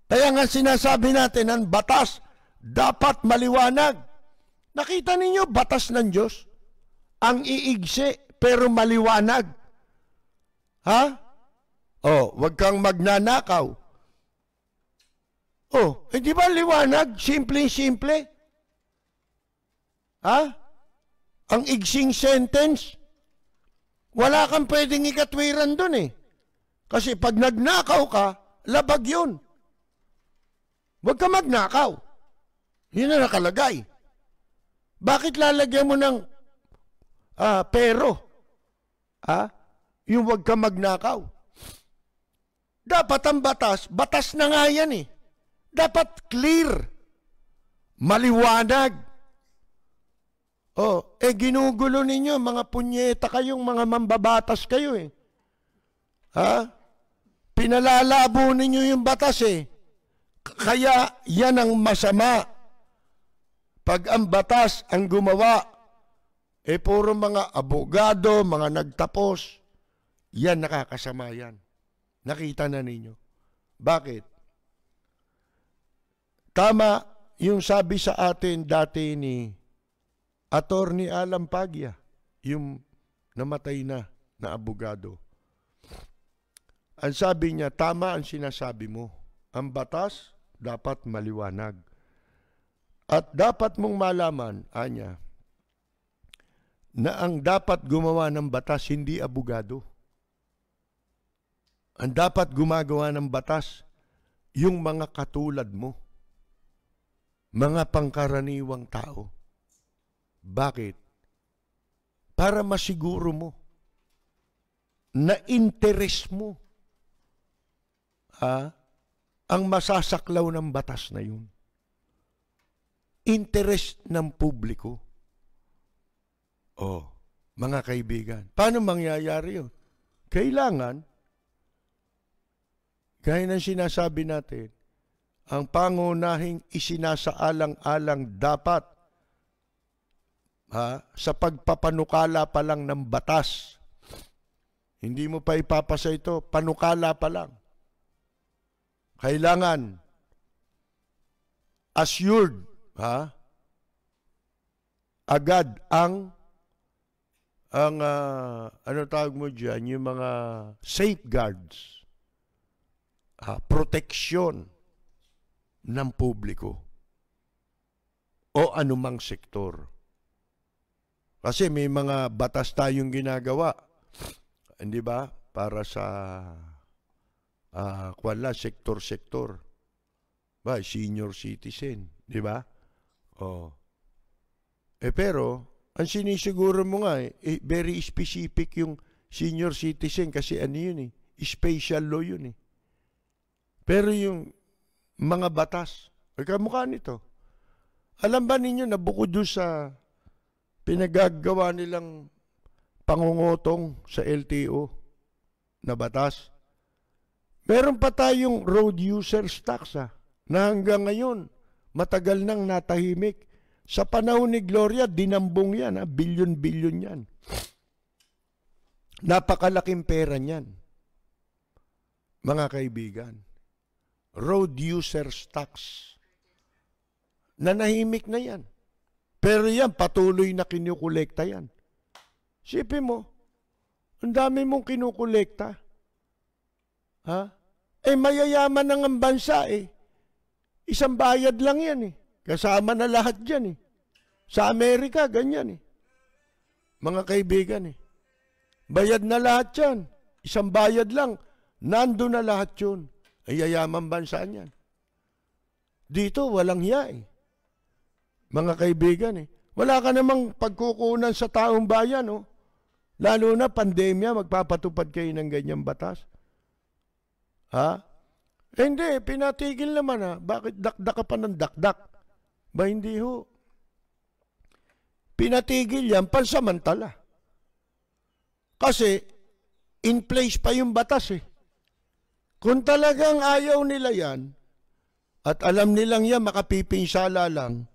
Kaya nga sinasabi natin, ang batas dapat maliwanag. Nakita ninyo, batas ng Diyos, ang iigsi pero maliwanag. Ha? Wag kang magnanakaw. Di ba liwanag? Simple-simple. Ha? Ang igsing sentence. Wala kang pwedeng ikatwiran dun eh. Kasi pag nagnakaw ka, labag yun. Huwag ka magnakaw. Yun na nakalagay. Bakit lalagyan mo ng pero? Yung huwag ka magnakaw. Dapat ang batas na nga yan eh. Dapat clear. Maliwanag. Ginugulo ninyo, mga punyeta kayong mga mambabatas kayo eh. Pinalalabo ninyo yung batas eh. Kaya yan ang masama. Pag ang batas ang gumawa, puro mga abogado, mga nagtapos, yan nakakasama yan. Nakita na ninyo. Bakit? Tama yung sabi sa atin dati ni Attorney Alan Paglia, yung namatay na abogado. Ang sabi niya, tama ang sinasabi mo. Ang batas dapat maliwanag. At dapat mong malaman, anya, na ang dapat gumawa ng batas, hindi abogado. Ang dapat gumagawa ng batas, yung mga katulad mo. Mga pangkaraniwang tao. Bakit? Para masiguro mo na interes mo ang masasaklaw ng batas na yun. Interes ng publiko. Mga kaibigan, paano mangyayari yun? Kailangan, gaya ng sinasabi natin, ang pangunahing isinasaalang-alang dapat sa pagpapanukala pa lang ng batas. Hindi mo pa ipapasa ito, panukala pa lang. Kailangan assured, agad ang ano tawag mo dyan, yung mga safeguards, proteksyon ng publiko o anumang sektor. Kasi may mga batas tayong ginagawa, hindi ba? Para sa sektor-sektor. Senior citizen, di ba? Pero, ang sinisiguro mo nga, very specific yung senior citizen kasi ano yun eh, special law yun eh. Pero yung mga batas, kamukha nito. Alam ba ninyo na bukod doon sa pinagagawa nilang pangungutong sa LTO na batas, meron pa tayong road users tax na hanggang ngayon matagal nang natahimik. Sa panahon ni Gloria, dinambong yan, bilyon-bilyon yan. Napakalaking pera niyan. Mga kaibigan, road users tax. Nanahimik na yan. Pero yan, patuloy na kinukolekta yan. Sipin mo, ang dami mong kinukolekta. Mayayaman ng ang bansa eh. Isang bayad lang yan eh. Kasama na lahat dyan eh. Sa Amerika, ganyan eh. Mga kaibigan eh. Bayad na lahat yan. Isang bayad lang. Nando na lahat yun. Ay yayaman bansa niyan. Dito, walang hiya eh. Mga kaibigan eh. Wala ka namang pagkukunan sa taong bayan oh. Lalo na pandemya, magpapatupad kayo ng ganyang batas. Hindi, pinatigil naman Bakit dakdak ka pa ng dakdak? Ba hindi ho. Pinatigil yan, pansamantala. Kasi, in place pa yung batas eh. Kung talagang ayaw nila yan, at alam nilang yan, makapipinsala lang,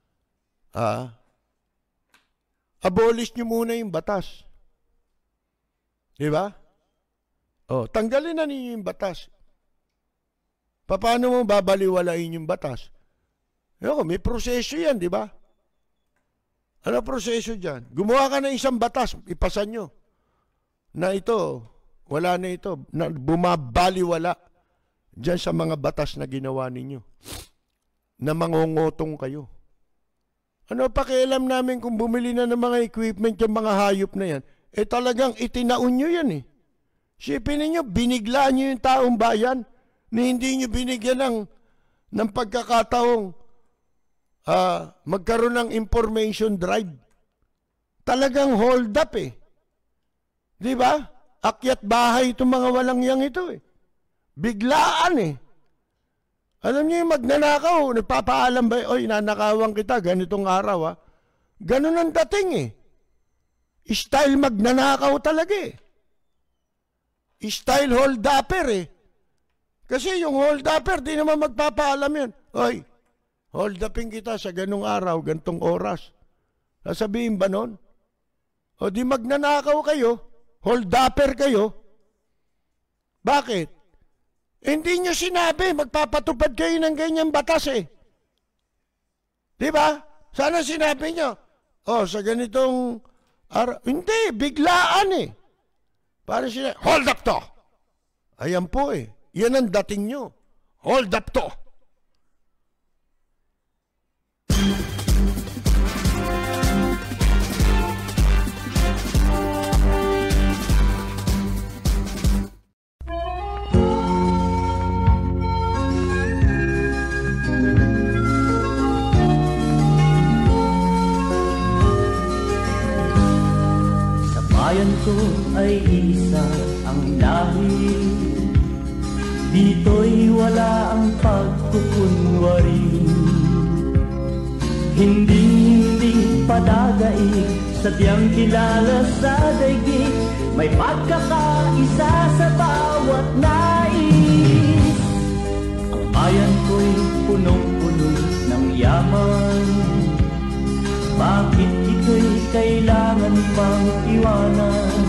abolish nyo muna yung batas. Di ba? Tanggalin na ninyo yung batas. Paano mo babaliwalain yung batas? May proseso yan, di ba? Ano proseso dyan? Gumawa ka ng isang batas, ipasan nyo. Na ito, wala na ito, na bumabaliwala dyan sa mga batas na ginawa ninyo. Na mangungutong kayo. Ano pakialam namin kung bumili na ng mga equipment yung mga hayop na yan? Talagang itinaon nyo yan eh. Sipin ninyo, binigla nyo yung taong bayan na hindi nyo binigyan ng pagkakataong magkaroon ng information drive. Talagang hold up eh. Di ba? Akyat bahay itong mga walang yang ito eh. Biglaan eh. Alam niyo yung magnanakaw, nagpapaalam ba, oy, nanakawan kita, ganitong araw Ganun ang dating eh. Style magnanakaw talaga eh. Style hold-upper eh. Kasi yung hold-upper, di naman magpapaalam yun. Oy, hold-upin kita sa ganung araw, gantong oras. Sasabihin ba nun? O di magnanakaw kayo, hold-upper kayo. Bakit? Hindi nyo sinabi, magpapatupad kayo ng ganyang batas eh. Di ba? Sana sinabi nyo, sa ganitong araw. Hindi, biglaan eh. Para sila, hold up to. Ayan po eh. Yan ang dating nyo. Hold up to. Sa bayan ko ay isa ang lahi. Dito'y wala ang pagkukunwari. Hindi padagay, sadyang kilala sa daigdig. May pagkakaisa sa bawat nais. Ang bayan ko'y punong-puno ng yaman. Bakit ito'y kailangan pang iwanan?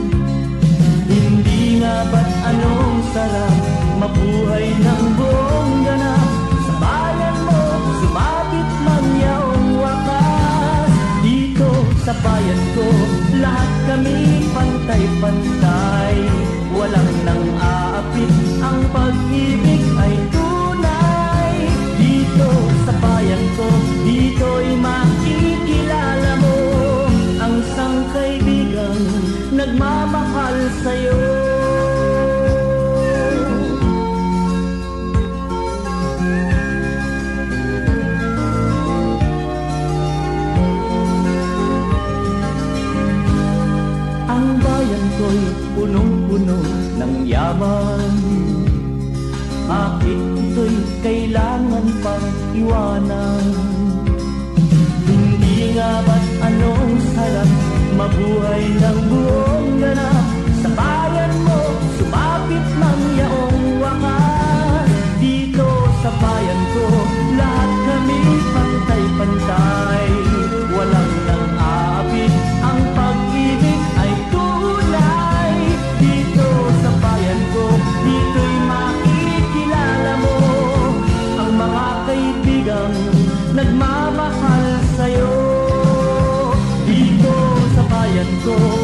Hindi nga ba't anong sarap mabuhay ng buong ganap? Sa bayan mo, sumapit man yaong wakas. Dito sa bayan ko, lahat kami pantay-pantay. Walang nang aapit, ang pag-ibig ay tunay. Dito sa bayan ko, dito'y makikilala mo ang isang kaibigang nagmamahal sa'yo. Ang bayan ko'y punong-puno ng yaman. Bakit ito'y kailangan pang iwanan? Hindi nga ba't anong sarap mabuhay ng buong ganap? Sa bayan mo, sumapit man yaong wakas. Dito sa bayan ko, lahat kami pantay-pantay. Walang nang aapit, ang pag-ibig ay tunay. Dito sa bayan ko, dito'y makikilala mo ang mga kaibigang nagmamahal sa'yo. Dito sa bayan ko,